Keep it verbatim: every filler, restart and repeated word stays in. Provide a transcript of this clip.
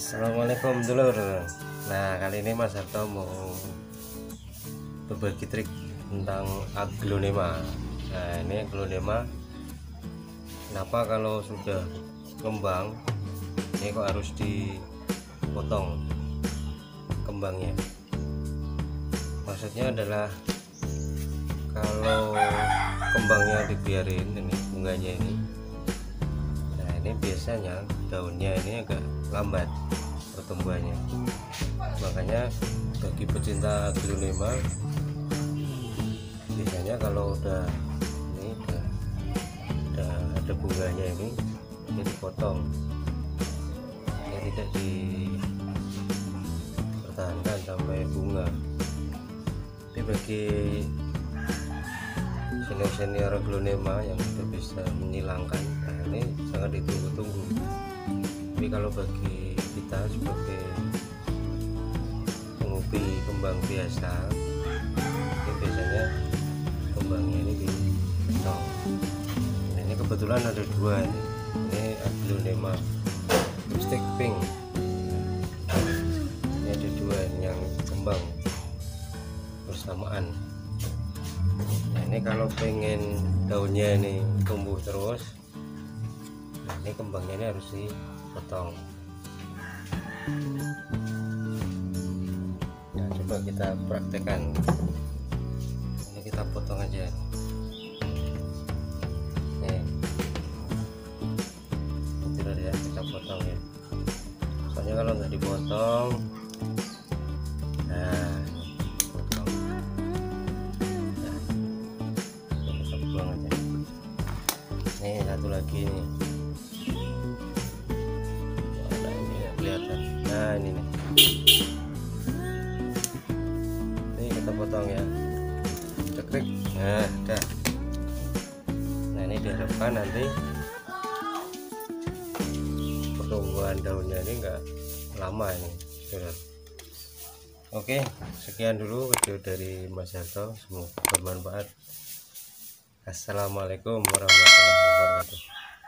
Assalamualaikum dulur. Nah, kali ini Mas Harto mau berbagi trik tentang aglonema. Nah, ini aglonema, kenapa kalau sudah kembang ini kok harus dipotong kembangnya? Maksudnya adalah kalau kembangnya dibiarin, ini bunganya ini, nah ini biasanya daunnya ini agak lambat pertumbuhannya. Makanya bagi pecinta aglonema, biasanya kalau udah ini udah, udah ada bunganya ini, ini dipotong, ini tidak dipertahankan sampai bunga. Tapi bagi senior-senior aglonema yang sudah bisa menyilangkan, nah ini sangat ditunggu-tunggu. Tapi kalau bagi kita sebagai penghobi kembang biasa, ini biasanya kembangnya ini dipotong. Nah, ini kebetulan ada dua ini, ini aglonema lipstick pink. Ini ada dua ini yang kembang bersamaan. Nah, ini kalau pengen daunnya ini tumbuh terus, nah ini kembangnya ini harus dipotong. Nah, coba kita praktekkan. Ini kita potong aja. Nih, tidak ya, kita potong ya. Soalnya kalau nggak dipotong, nah potong. Nah, kita buang aja. Nih satu lagi nih. Kelihatan. Nah ini nih, ini kita potong ya, cekrik. Nah udah. Nah ini diharapkan nanti pertumbuhan daunnya ini enggak lama ini. Oke, sekian dulu video dari Mas Harto, semoga bermanfaat. Assalamualaikum warahmatullahi wabarakatuh.